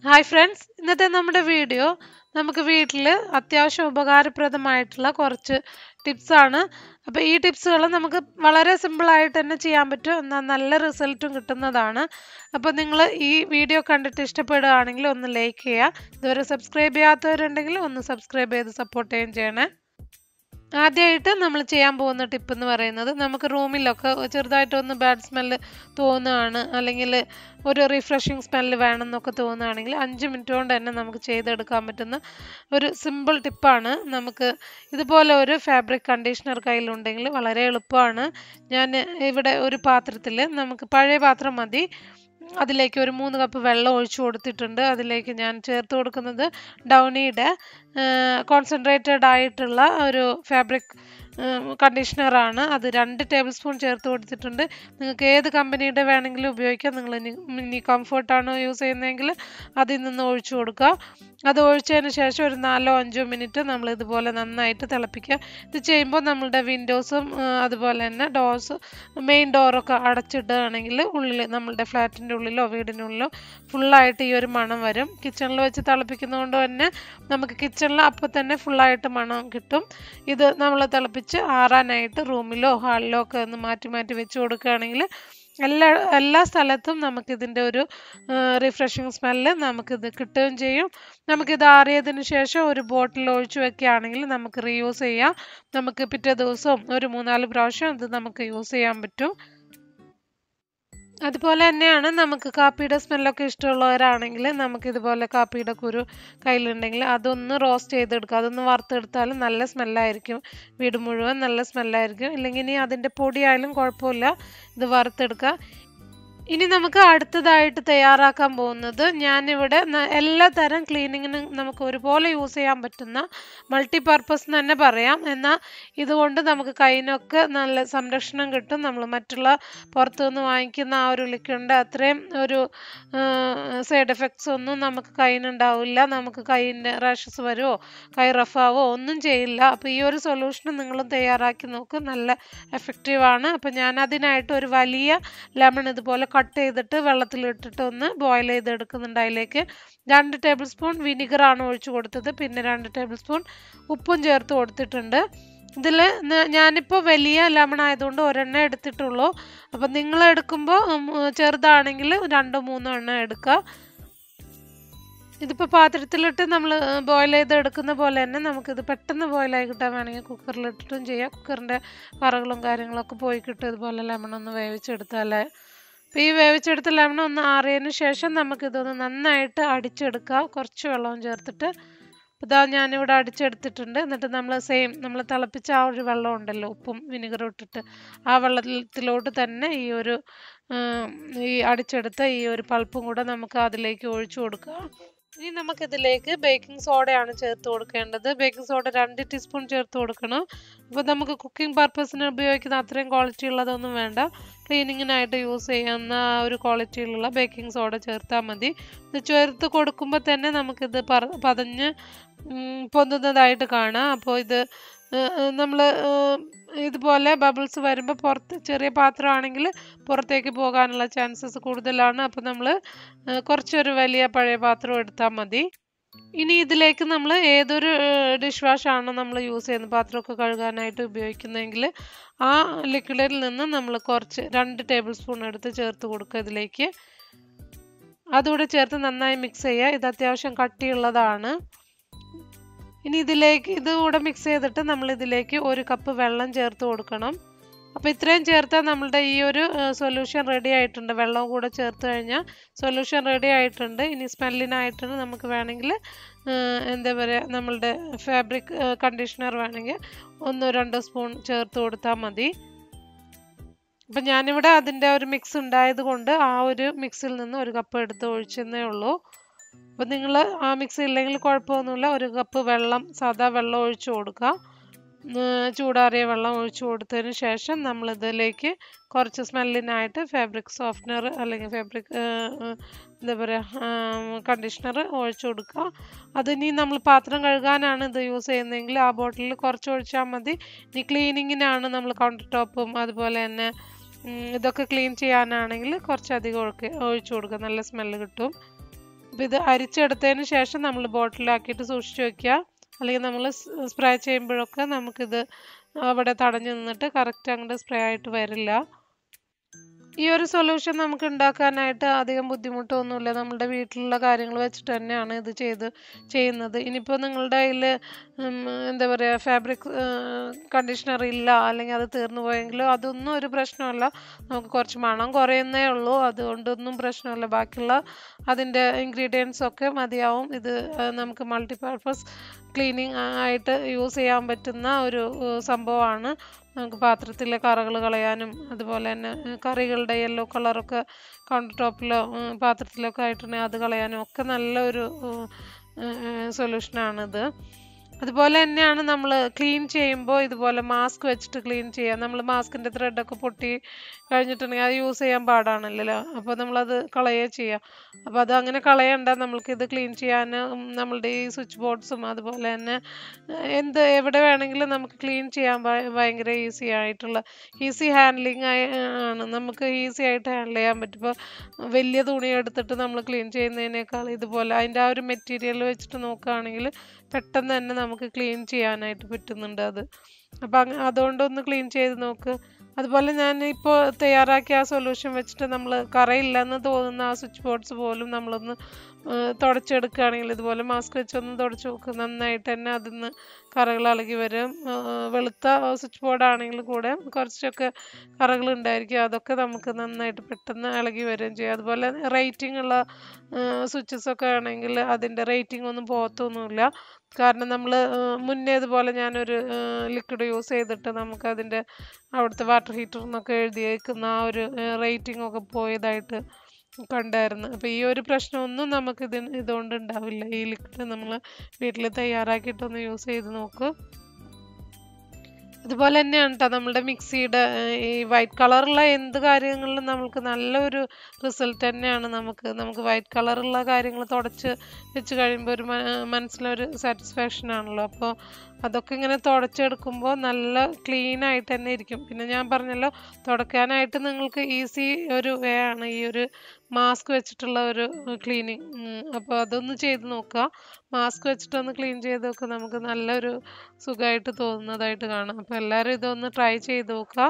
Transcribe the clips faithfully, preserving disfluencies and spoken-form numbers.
Hi friends, ഇന്നത്തെ നമ്മുടെ video നമുക്ക് വീട്ടിൽ അത്യാവശ്യം ഉപകാരപ്രദമായിട്ടുള്ള കുറച്ച് ടിപ്സാണ്. അപ്പോൾ ഈ ടിപ്സുകൾ നമുക്ക് വളരെ സിമ്പിളായിട്ട് തന്നെ ചെയ്യാൻ പറ്റും, എന്നാൽ നല്ല റിസൾട്ടും കിട്ടുന്നതാണ്. അപ്പോൾ നിങ്ങൾ ഈ വീഡിയോ കണ്ടിട്ട് ഇഷ്ടപ്പെടുകയാണെങ്കിൽ ഒന്ന് ലൈക്ക് ചെയ്യുക. ഇതുവരെ സബ്സ്ക്രൈബ് ചെയ്യാത്തവരുണ്ടെങ്കിൽ ഒന്ന് സബ്സ്ക്രൈബ് ചെയ്ത് സപ്പോർട്ട് ചെയ്യുകയും ചെയ്യണേ. ആദ്യമായിട്ട് നമ്മൾ ചെയ്യാൻ പോകുന്ന ടിപ്പ് എന്ന് പറയുന്നത്, നമുക്ക് റൂമിലൊക്കെ ചെറുതായിട്ടൊന്ന് ബാഡ് സ്മെല്ല് തോന്നുകയാണ്, അല്ലെങ്കിൽ ഒരു റിഫ്രഷിങ് സ്മെല്ല് വേണമെന്നൊക്കെ തോന്നുകയാണെങ്കിൽ അഞ്ച് മിനിറ്റ് കൊണ്ട് തന്നെ നമുക്ക് ചെയ്തെടുക്കാൻ പറ്റുന്ന ഒരു സിമ്പിൾ ടിപ്പാണ്. നമുക്ക് ഇതുപോലെ ഒരു ഫാബ്രിക് കണ്ടീഷണർ കയ്യിലുണ്ടെങ്കിൽ വളരെ എളുപ്പമാണ്. ഞാൻ ഇവിടെ ഒരു പാത്രത്തിൽ, നമുക്ക് പഴയ പാത്രം മതി, അതിലേക്ക് ഒരു മൂന്ന് കപ്പ് വെള്ളം ഒഴിച്ചു കൊടുത്തിട്ടുണ്ട്. അതിലേക്ക് ഞാൻ ചേർത്ത് കൊടുക്കുന്നത് ഡൗണിയുടെ കോൺസെൻട്രേറ്റഡ് ആയിട്ടുള്ള ഒരു ഫാബ്രിക് കണ്ടീഷണറാണ്. അത് രണ്ട് ടേബിൾ സ്പൂൺ ചേർത്ത് കൊടുത്തിട്ടുണ്ട്. നിങ്ങൾക്ക് ഏത് കമ്പനിയുടെ വേണമെങ്കിലും ഉപയോഗിക്കാം. നിങ്ങൾ ഇനി കംഫർട്ടാണോ യൂസ് ചെയ്യുന്നതെങ്കിൽ അതിൽ നിന്ന് ഒഴിച്ചു കൊടുക്കുക. അത് ഒഴിച്ചതിന് ശേഷം ഒരു നാലോ അഞ്ചോ മിനിറ്റ് നമ്മൾ ഇതുപോലെ നന്നായിട്ട് തിളപ്പിക്കുക. ഇത് ചെയ്യുമ്പോൾ നമ്മളുടെ വിൻഡോസും അതുപോലെ തന്നെ ഡോർസ്, മെയിൻ ഡോറൊക്കെ അടച്ചിടുകയാണെങ്കിൽ ഉള്ളിൽ, നമ്മളുടെ ഫ്ലാറ്റിൻ്റെ ഉള്ളിലോ വീടിനുള്ളിലോ ഫുള്ളായിട്ട് ഈ ഒരു മണം വരും. കിച്ചണിൽ വെച്ച് തിളപ്പിക്കുന്നതുകൊണ്ട് തന്നെ നമുക്ക് കിച്ചണിൽ അപ്പോൾ തന്നെ ഫുള്ളായിട്ട് മണം കിട്ടും. ഇത് നമ്മൾ തിളപ്പിച്ച് ആറാനായിട്ട് റൂമിലോ ഹാളിലോ ഒക്കെ ഒന്ന് മാറ്റി മാറ്റി വെച്ച് കൊടുക്കുകയാണെങ്കിൽ എല്ലാ എല്ലാ സ്ഥലത്തും നമുക്കിതിൻ്റെ ഒരു റിഫ്രഷിങ് സ്മെല്ല് നമുക്കിത് കിട്ടുകയും ചെയ്യും. നമുക്കിത് ആറിയതിന് ശേഷം ഒരു ബോട്ടിൽ ഒഴിച്ച് വെക്കുകയാണെങ്കിൽ നമുക്ക് റീയൂസ് ചെയ്യാം. നമുക്ക് പിറ്റേ ദിവസവും ഒരു മൂന്നാല് പ്രാവശ്യം ഇത് നമുക്ക് യൂസ് ചെയ്യാൻ പറ്റും. അതുപോലെ തന്നെയാണ്, നമുക്ക് കാപ്പിയുടെ സ്മെല്ലൊക്കെ ഇഷ്ടമുള്ളവരാണെങ്കിൽ നമുക്കിതുപോലെ കാപ്പിയുടെ കുരു കയ്യിലുണ്ടെങ്കിൽ അതൊന്ന് റോസ്റ്റ് ചെയ്തെടുക്കുക. അതൊന്ന് വറുത്തെടുത്താലും നല്ല സ്മെല്ലായിരിക്കും, വീട് മുഴുവൻ നല്ല സ്മെല്ലായിരിക്കും. ഇല്ലെങ്കിൽ ഇനി അതിൻ്റെ പൊടിയായാലും കുഴപ്പമില്ല, ഇത് വറുത്തെടുക്കുക. ഇനി നമുക്ക് അടുത്തതായിട്ട് തയ്യാറാക്കാൻ പോകുന്നത്, ഞാനിവിടെ എല്ലാ തരം ക്ലീനിങ്ങിനും നമുക്ക് ഒരുപോലെ യൂസ് ചെയ്യാൻ പറ്റുന്ന മൾട്ടി പർപ്പസ് എന്ന് തന്നെ പറയാം. എന്നാൽ ഇതുകൊണ്ട് നമുക്ക് കൈയിനൊക്കെ നല്ല സംരക്ഷണം കിട്ടും. നമ്മൾ മറ്റുള്ള പുറത്തുനിന്ന് വാങ്ങിക്കുന്ന ആ ഒരു ലിക്വിഡിൻ്റെ അത്രയും ഒരു സൈഡ് എഫക്ട്സ് ഒന്നും നമുക്ക് കൈയിനുണ്ടാവില്ല. നമുക്ക് കൈയിൻ്റെ റാഷസ് വരുമോ കൈ റഫാവോ ഒന്നും ചെയ്യില്ല. അപ്പോൾ ഈ ഒരു സൊല്യൂഷൻ നിങ്ങളും തയ്യാറാക്കി നോക്ക്, നല്ല എഫക്റ്റീവാണ്. അപ്പോൾ ഞാൻ അതിനായിട്ട് ഒരു വലിയ ലെമൺ ഇതുപോലെ കട്ട് ചെയ്തിട്ട് വെള്ളത്തിലിട്ടിട്ട് ഒന്ന് ബോയിൽ ചെയ്തെടുക്കുന്നുണ്ട്. അതിലേക്ക് രണ്ട് ടേബിൾ സ്പൂൺ വിനിഗറാണ് ഒഴിച്ചു കൊടുത്തത്. പിന്നെ രണ്ട് ടേബിൾ സ്പൂൺ ഉപ്പും ചേർത്ത് കൊടുത്തിട്ടുണ്ട്. ഇതിൽ ഞാനിപ്പോൾ വലിയ ലെമൺ ആയതുകൊണ്ട് ഒരെണ്ണം എടുത്തിട്ടുള്ളൂ. അപ്പം നിങ്ങൾ എടുക്കുമ്പോൾ ചെറുതാണെങ്കിൽ രണ്ടോ മൂന്നോ എണ്ണം എടുക്കുക. ഇതിപ്പോൾ പാത്രത്തിലിട്ട് നമ്മൾ ബോയിൽ ചെയ്ത് എടുക്കുന്ന പോലെ തന്നെ നമുക്കിത് പെട്ടെന്ന് ബോയിലായി കിട്ടാൻ വേണമെങ്കിൽ കുക്കറിലിട്ടിട്ടും ചെയ്യാം. കുക്കറിൻ്റെ കറകളും കാര്യങ്ങളൊക്കെ പോയി കിട്ടും ഇതുപോലെ ലെമൺ ഒന്ന് വേവിച്ചെടുത്താലേ. അപ്പോൾ ഈ വേവിച്ചെടുത്ത ലെമൺ ഒന്ന് ആറിയതിന് ശേഷം നമുക്കിതൊന്ന് നന്നായിട്ട് അടിച്ചെടുക്കുക, കുറച്ച് വെള്ളവും ചേർത്തിട്ട്. ഇതാ ഞാനിവിടെ അടിച്ചെടുത്തിട്ടുണ്ട്. എന്നിട്ട് നമ്മൾ സെയിം നമ്മൾ തിളപ്പിച്ച ആ ഒരു വെള്ളം ഉണ്ടല്ലോ, ഉപ്പും വിനിഗറും ഇട്ടിട്ട്, ആ വെള്ളത്തിലോട്ട് തന്നെ ഈ ഒരു ഈ അടിച്ചെടുത്ത ഈ ഒരു പൾപ്പും കൂടെ നമുക്ക് അതിലേക്ക് ഒഴിച്ചു കൊടുക്കുക. ഇനി നമുക്കിതിലേക്ക് ബേക്കിംഗ് സോഡയാണ് ചേർത്ത് കൊടുക്കേണ്ടത്. ബേക്കിംഗ് സോഡ രണ്ട് ടീസ്പൂൺ ചേർത്ത് കൊടുക്കണം. അപ്പോൾ നമുക്ക് കുക്കിംഗ് പർപ്പസിന് ഉപയോഗിക്കുന്ന അത്രയും ക്വാളിറ്റി ഉള്ളതൊന്നും വേണ്ട, ക്ലീനിങ്ങിനായിട്ട് യൂസ് ചെയ്യുന്ന ഒരു ക്വാളിറ്റിയിലുള്ള ബേക്കിംഗ് സോഡ ചേർത്താൽ മതി. ഇത് ചേർത്ത് കൊടുക്കുമ്പോൾ തന്നെ നമുക്കിത് പറ പതഞ്ഞ് പൊന്തുന്നതായിട്ട് കാണാം. അപ്പോൾ ഇത് നമ്മൾ ഇതുപോലെ ബബിൾസ് വരുമ്പോൾ പുറത്ത്, ചെറിയ പാത്രമാണെങ്കിൽ പുറത്തേക്ക് പോകാനുള്ള ചാൻസസ് കൂടുതലാണ്. അപ്പോൾ നമ്മൾ കുറച്ചൊരു വലിയ പഴയ പാത്രം എടുത്താൽ മതി. ഇനി ഇതിലേക്ക് നമ്മൾ ഏതൊരു ഡിഷ് വാഷാണോ നമ്മൾ യൂസ് ചെയ്യുന്ന പാത്രമൊക്കെ കഴുകാനായിട്ട് ഉപയോഗിക്കുന്നതെങ്കിൽ ആ ലിക്വിഡിൽ നിന്ന് നമ്മൾ കുറച്ച് രണ്ട് ടേബിൾ സ്പൂൺ എടുത്ത് ചേർത്ത് കൊടുക്കുക ഇതിലേക്ക്. അതുകൂടെ ചേർത്ത് നന്നായി മിക്സ് ചെയ്യുക. ഇത് അത്യാവശ്യം കട്ടിയുള്ളതാണ്. ഇനി ഇതിലേക്ക് ഇതുകൂടെ മിക്സ് ചെയ്തിട്ട് നമ്മൾ ഇതിലേക്ക് ഒരു കപ്പ് വെള്ളം ചേർത്ത് കൊടുക്കണം. അപ്പോൾ ഇത്രയും ചേർത്താൽ നമ്മളുടെ ഈ ഒരു സൊല്യൂഷൻ റെഡി ആയിട്ടുണ്ട്. വെള്ളവും കൂടെ ചേർത്ത് കഴിഞ്ഞാൽ സൊല്യൂഷൻ റെഡി ആയിട്ടുണ്ട്. ഇനി സ്മെല്ലിനായിട്ടാണ് നമുക്ക് വേണമെങ്കിൽ എന്താ പറയുക, നമ്മളുടെ ഫാബ്രിക് കണ്ടീഷണർ വേണമെങ്കിൽ ഒന്നോ രണ്ടോ സ്പൂൺ ചേർത്ത് കൊടുത്താൽ മതി. അപ്പം ഞാനിവിടെ അതിൻ്റെ ഒരു മിക്സ് ഉണ്ടായത് കൊണ്ട് ആ ഒരു മിക്സിൽ നിന്ന് ഒരു കപ്പ് എടുത്ത് ഒഴിച്ചെന്നേ ഉള്ളൂ. അപ്പം നിങ്ങൾ ആ മിക്സ് ഇല്ലെങ്കിൽ കുഴപ്പമൊന്നുമില്ല, ഒരു കപ്പ് വെള്ളം, സാധാ വെള്ളം ഒഴിച്ചു കൊടുക്കുക. ചൂടാറിയ വെള്ളം ഒഴിച്ചു കൊടുത്തതിന് ശേഷം നമ്മളിതിലേക്ക് കുറച്ച് സ്മെല്ലിനായിട്ട് ഫാബ്രിക് സോഫ്റ്റ്നർ അല്ലെങ്കിൽ ഫാബ്രിക് എന്താ പറയുക കണ്ടീഷണർ ഒഴിച്ചു കൊടുക്കുക. അതിനി നമ്മൾ പാത്രം കഴുകാനാണ് ഇത് യൂസ് ചെയ്യുന്നതെങ്കിൽ ആ ബോട്ടിലിൽ കുറച്ച് ഒഴിച്ചാൽ മതി. ഇനി ക്ലീനിങ്ങിനാണ്, നമ്മൾ കൗണ്ടർ ടോപ്പും അതുപോലെ തന്നെ ഇതൊക്കെ ക്ലീൻ ചെയ്യാനാണെങ്കിൽ കുറച്ചധികം ഒഴിച്ച് ഒഴിച്ചു കൊടുക്കുക, നല്ല സ്മെല്ല് കിട്ടും. അപ്പോൾ ഇത് അരിച്ചെടുത്തതിന് ശേഷം നമ്മൾ ബോട്ടിലാക്കിയിട്ട് സൂക്ഷിച്ച് വയ്ക്കുക. അല്ലെങ്കിൽ നമ്മൾ സ്പ്രേ ചെയ്യുമ്പോഴൊക്കെ നമുക്കിത് അവിടെ തടഞ്ഞു നിന്നിട്ട് കറക്റ്റ് അങ്ങോട്ട് സ്പ്രേ ആയിട്ട് വരില്ല. ഈ ഒരു സൊല്യൂഷൻ നമുക്ക് ഉണ്ടാക്കാനായിട്ട് അധികം ബുദ്ധിമുട്ടൊന്നുമില്ല. നമ്മുടെ വീട്ടിലുള്ള കാര്യങ്ങൾ വെച്ചിട്ട് തന്നെയാണ് ഇത് ചെയ്ത് ചെയ്യുന്നത്. ഇനിയിപ്പോൾ നിങ്ങളുടെ കയ്യിൽ എന്താ പറയുക ഫാബ്രിക് കണ്ടീഷണർ ഇല്ല, അല്ലെങ്കിൽ അത് തീർന്നു പോയെങ്കിലോ അതൊന്നും ഒരു പ്രശ്നമല്ല. നമുക്ക് കുറച്ച് മണം കുറയുന്നേ ഉള്ളൂ, അതുകൊണ്ടൊന്നും പ്രശ്നമില്ല. ബാക്കിയുള്ള അതിൻ്റെ ഇൻഗ്രീഡിയൻസ് ഒക്കെ മതിയാവും. ഇത് നമുക്ക് മൾട്ടിപർപ്പസ് ക്ലീനിങ് ആയിട്ട് യൂസ് ചെയ്യാൻ പറ്റുന്ന ഒരു സംഭവമാണ്. നമുക്ക് പാത്രത്തിലെ കറകൾ കളയാനും അതുപോലെ തന്നെ കറികളുടെ യെല്ലോ കളറൊക്കെ കൗണ്ടർ ടോപ്പിലോ പാത്രത്തിലൊക്കെ ആയിട്ടുണ്ടെങ്കിൽ അത് കളയാനും ഒക്കെ നല്ലൊരു സൊല്യൂഷനാണിത്. അതുപോലെ തന്നെയാണ് നമ്മൾ ക്ലീൻ ചെയ്യുമ്പോൾ ഇതുപോലെ മാസ്ക് വെച്ചിട്ട് ക്ലീൻ ചെയ്യുക. നമ്മൾ മാസ്കിൻ്റെ ത്രെഡൊക്കെ പൊട്ടി കഴിഞ്ഞിട്ടുണ്ടെങ്കിൽ അത് യൂസ് ചെയ്യാൻ പാടാണല്ലോ, അപ്പോൾ നമ്മളത് കളയുക ചെയ്യുക. അപ്പോൾ അത് അങ്ങനെ കളയണ്ട, നമ്മൾക്കിത് ക്ലീൻ ചെയ്യാൻ നമ്മളുടെ ഈ സ്വിച്ച് ബോർഡ്സും അതുപോലെ തന്നെ എന്ത് എവിടെ വേണമെങ്കിലും നമുക്ക് ക്ലീൻ ചെയ്യാൻ ഭയങ്കര ഈസി ആയിട്ടുള്ള ഈസി ഹാൻഡ്ലിങ് ആണ്. നമുക്ക് ഈസി ആയിട്ട് ഹാൻഡിൽ ചെയ്യാൻ പറ്റും. ഇപ്പോൾ വലിയ തുണി എടുത്തിട്ട് നമ്മൾ ക്ലീൻ ചെയ്യുന്നതിനേക്കാൾ ഇതുപോലെ അതിൻ്റെ ആ ഒരു മെറ്റീരിയൽ വെച്ചിട്ട് നോക്കുകയാണെങ്കിൽ പെട്ടെന്ന് തന്നെ നമുക്ക് ക്ലീൻ ചെയ്യാനായിട്ട് പറ്റുന്നുണ്ട് അത്. അപ്പം അതുകൊണ്ടൊന്ന് ക്ലീൻ ചെയ്ത് നോക്ക്. അതുപോലെ ഞാൻ ഇപ്പോൾ തയ്യാറാക്കിയ ആ സൊല്യൂഷൻ വെച്ചിട്ട് നമ്മൾ കറയില്ലെന്ന് തോന്നുന്ന ആ സ്വിച്ച് ബോർഡ്സ് പോലും നമ്മളൊന്ന് തുടച്ചെടുക്കുകയാണെങ്കിൽ ഇതുപോലെ മാസ്ക് വെച്ചൊന്ന് തുടച്ച് നോക്കുക, നന്നായിട്ട് തന്നെ അതിൽ നിന്ന് കറകൾ ഇളകി വരും. വെളുത്ത സ്വിച്ച് ബോർഡാണെങ്കിൽ കൂടെ കുറച്ചൊക്കെ കറകൾ ഉണ്ടായിരിക്കും, അതൊക്കെ നമുക്ക് നന്നായിട്ട് പെട്ടെന്ന് ഇളകി വരികയും ചെയ്യും. അതുപോലെ റേറ്റിംഗ് ഉള്ള സ്വിച്ചസൊക്കെ ആണെങ്കിൽ അതിൻ്റെ റേറ്റിംഗ് ഒന്നും പോകത്തൊന്നുമില്ല. കാരണം നമ്മൾ മുന്നേ ഇതുപോലെ ഞാനൊരു ലിക്വിഡ് യൂസ് ചെയ്തിട്ട് നമുക്കതിൻ്റെ അവിടുത്തെ വാട്ടർ ഹീറ്ററിനൊക്കെ എഴുതിയേക്കുന്ന ആ ഒരു റേറ്റിംഗ് ഒക്കെ പോയതായിട്ട് കണ്ടായിരുന്നു. അപ്പോൾ ഈ ഒരു പ്രശ്നമൊന്നും നമുക്ക് ഇതിന് ഇതുകൊണ്ട് ഉണ്ടാവില്ല. ഈ ലിക്വിഡ് നമ്മൾ വീട്ടിൽ തയ്യാറാക്കിയിട്ടൊന്ന് യൂസ് ചെയ്ത് നോക്ക്. അതുപോലെ തന്നെയാണ് കേട്ടോ നമ്മുടെ മിക്സിയുടെ ഈ വൈറ്റ് കളറുള്ള എന്ത് കാര്യങ്ങളിലും നമുക്ക് നല്ലൊരു റിസൾട്ട് തന്നെയാണ്. നമുക്ക് നമുക്ക് വൈറ്റ് കളറുള്ള കാര്യങ്ങൾ തുടച്ച് വെച്ച് കഴിയുമ്പോൾ ഒരു മനസ്സിലൊരു സാറ്റിസ്ഫാക്ഷൻ ആണല്ലോ. അപ്പോൾ അതൊക്കെ ഇങ്ങനെ തുടച്ചെടുക്കുമ്പോൾ നല്ല ക്ലീൻ ആയിട്ട് തന്നെ ഇരിക്കും. പിന്നെ ഞാൻ പറഞ്ഞല്ലോ, തുടക്കാനായിട്ട് നിങ്ങൾക്ക് ഈസി ഒരു വേ ആണ് ഈ ഒരു മാസ്ക് വെച്ചിട്ടുള്ള ഒരു ക്ലീനിങ്. അപ്പോൾ അതൊന്ന് ചെയ്ത് നോക്കുക. മാസ്ക് വെച്ചിട്ടൊന്ന് ക്ലീൻ ചെയ്ത് നോക്കുക, നമുക്ക് നല്ലൊരു സുഖമായിട്ട് തോന്നുന്നതായിട്ട് കാണാം. അപ്പോൾ എല്ലാവരും ഇതൊന്ന് ട്രൈ ചെയ്ത് നോക്കുക.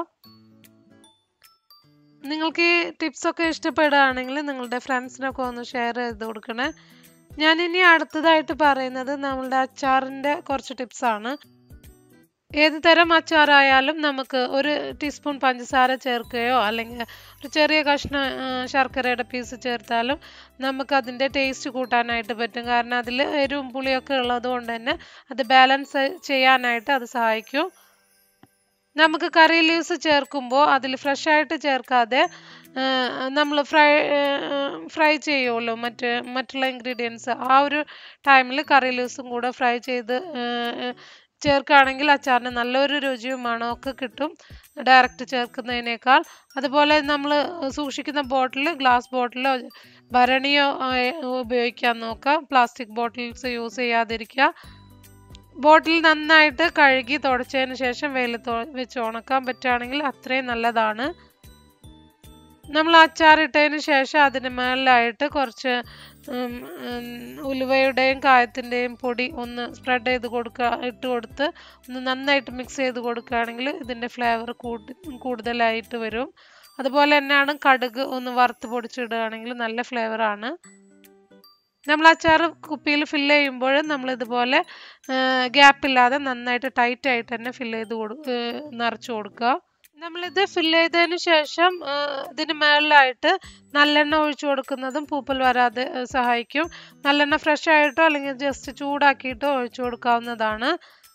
നിങ്ങൾക്ക് ഈ ടിപ്സൊക്കെ ഇഷ്ടപ്പെടുകയാണെങ്കിൽ നിങ്ങളുടെ ഫ്രണ്ട്സിനൊക്കെ ഒന്ന് ഷെയർ ചെയ്ത് കൊടുക്കണേ. ഞാനിനി അടുത്തതായിട്ട് പറയുന്നത് നമ്മളുടെ അച്ചാറിൻ്റെ കുറച്ച് ടിപ്സാണ്. ഏത് തരം അച്ചാറായാലും നമുക്ക് ഒരു ടീസ്പൂൺ പഞ്ചസാര ചേർക്കുകയോ അല്ലെങ്കിൽ ഒരു ചെറിയ കഷ്ണം ശർക്കരയുടെ പീസ് ചേർത്താലും നമുക്ക് അതിൻ്റെ ടേസ്റ്റ് കൂട്ടാനായിട്ട് പറ്റും. കാരണം അതിൽ എരിവും പുളിയൊക്കെ ഉള്ളത് കൊണ്ട് തന്നെ അത് ബാലൻസ് ചെയ്യാനായിട്ട് അത് സഹായിക്കും. നമുക്ക് കറി ലീവ്സ് ചേർക്കുമ്പോൾ അതിൽ ഫ്രഷ് ആയിട്ട് ചേർക്കാതെ നമ്മൾ ഫ്രൈ ഫ്രൈ ചെയ്യുമല്ലോ മറ്റ് മറ്റുള്ള ഇൻഗ്രീഡിയൻസ്, ആ ഒരു ടൈമിൽ കറി ലീവ്സും കൂടെ ഫ്രൈ ചെയ്ത് ചേർക്കുകയാണെങ്കിൽ അച്ചാറിന് നല്ലൊരു രുചിയും മണമൊക്കെ കിട്ടും ഡയറക്റ്റ് ചേർക്കുന്നതിനേക്കാൾ. അതുപോലെ നമ്മൾ സൂക്ഷിക്കുന്ന ബോട്ടിൽ ഗ്ലാസ് ബോട്ടിലോ ഭരണിയോ ഉപയോഗിക്കാൻ നോക്കാം. പ്ലാസ്റ്റിക് ബോട്ടിൽസ് യൂസ് ചെയ്യാതിരിക്കുക. ബോട്ടിൽ നന്നായിട്ട് കഴുകി തുടച്ചതിന് ശേഷം വെയിലത്ത് വെച്ച് ഉണക്കാൻ പറ്റുകയാണെങ്കിൽ അത്രയും നല്ലതാണ്. നമ്മൾ അച്ചാറിട്ടതിന് ശേഷം അതിന് മേളിലായിട്ട് കുറച്ച് ഉലുവയുടെയും കായത്തിൻ്റെയും പൊടി ഒന്ന് സ്പ്രെഡ് ചെയ്ത് കൊടുക്കുക ഇട്ട് കൊടുത്ത് ഒന്ന് നന്നായിട്ട് മിക്സ് ചെയ്ത് കൊടുക്കുകയാണെങ്കിൽ ഇതിൻ്റെ ഫ്ലേവർ കൂടി കൂടുതലായിട്ട് വരും. അതുപോലെ തന്നെയാണ് കടുക് ഒന്ന് വറുത്ത് പൊടിച്ചിടുകയാണെങ്കിൽ നല്ല ഫ്ലേവറാണ്. നമ്മൾ അച്ചാർ കുപ്പിയിൽ ഫില്ല് ചെയ്യുമ്പോൾ നമ്മൾ ഇതുപോലെ ഗ്യാപ്പില്ലാതെ നന്നായിട്ട് ടൈറ്റ് ആയിട്ട് തന്നെ ഫില്ല് ചെയ്ത് കൊടു നിറച്ച് കൊടുക്കുക. നമ്മളിത് ഫില്ല് ചെയ്തതിന് ശേഷം ഇതിന് മേളിലായിട്ട് നല്ലെണ്ണ ഒഴിച്ചു കൊടുക്കുന്നതും പൂപ്പൽ വരാതെ സഹായിക്കും. നല്ലെണ്ണ ഫ്രഷ് ആയിട്ടോ അല്ലെങ്കിൽ ജസ്റ്റ് ചൂടാക്കിയിട്ടോ ഒഴിച്ചു കൊടുക്കാവുന്നതാണ്.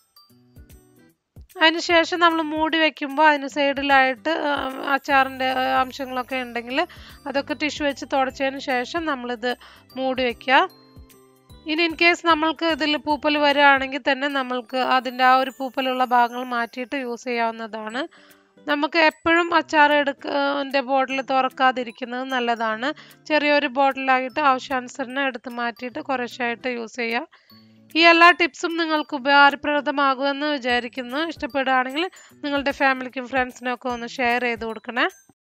അതിനുശേഷം നമ്മൾ മൂടി വെക്കുമ്പോൾ അതിന് സൈഡിലായിട്ട് അച്ചാറിൻ്റെ അംശങ്ങളൊക്കെ ഉണ്ടെങ്കിൽ അതൊക്കെ ടിഷ്യൂ വെച്ച് തുടച്ചതിന് ശേഷം നമ്മളിത് മൂടി വയ്ക്കുക. ഇനി ഇൻ കേസ് നമ്മൾക്ക് ഇതിൽ പൂപ്പൽ വരികയാണെങ്കിൽ തന്നെ നമ്മൾക്ക് അതിൻ്റെ ആ ഒരു പൂപ്പലുള്ള ഭാഗങ്ങൾ മാറ്റിയിട്ട് യൂസ് ചെയ്യാവുന്നതാണ്. നമുക്ക് എപ്പോഴും അച്ചാർ എടുക്ക ബോട്ടിൽ തുറക്കാതിരിക്കുന്നത് നല്ലതാണ്. ചെറിയൊരു ബോട്ടിലായിട്ട് ആവശ്യാനുസരണം എടുത്ത് മാറ്റിയിട്ട് കുറേശ്ശായിട്ട് യൂസ് ചെയ്യുക. ഈ എല്ലാ ടിപ്സും നിങ്ങൾക്ക് ഉപകാരപ്രദമാകുമെന്ന് വിചാരിക്കുന്നു. ഇഷ്ടപ്പെടുകയാണെങ്കിൽ നിങ്ങളുടെ ഫാമിലിക്കും ഫ്രണ്ട്സിനും ഒക്കെ ഒന്ന് ഷെയർ ചെയ്ത് കൊടുക്കണേ.